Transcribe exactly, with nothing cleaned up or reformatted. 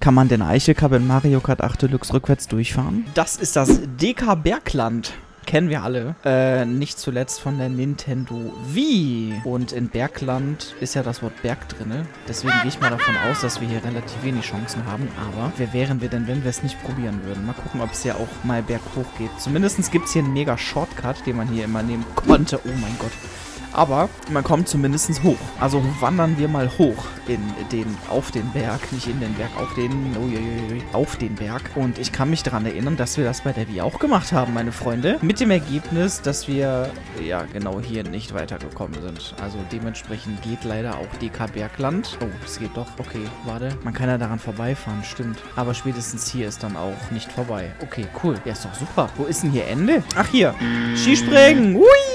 Kann man den Eichelcup in Mario Kart acht Deluxe rückwärts durchfahren? Das ist das D K Bergland. Kennen wir alle. Äh, nicht zuletzt von der Nintendo Wii. Und in Bergland ist ja das Wort Berg drin. Deswegen gehe ich mal davon aus, dass wir hier relativ wenig Chancen haben. Aber wer wären wir denn, wenn wir es nicht probieren würden? Mal gucken, ob es ja auch mal berghoch geht. Zumindest gibt es hier einen mega Shortcut, den man hier immer nehmen konnte. Oh mein Gott. Aber man kommt zumindest hoch. Also wandern wir mal hoch in den, auf den Berg. Nicht in den Berg, auf den, uiuiui, auf den Berg. Und ich kann mich daran erinnern, dass wir das bei der Wii auch gemacht haben, meine Freunde. Mit dem Ergebnis, dass wir, ja, genau hier nicht weitergekommen sind. Also dementsprechend geht leider auch D K Bergland. Oh, es geht doch. Okay, warte. Man kann ja daran vorbeifahren, stimmt. Aber spätestens hier ist dann auch nicht vorbei. Okay, cool. Ja, ist doch super. Wo ist denn hier Ende? Ach, hier. Skispringen. Hui!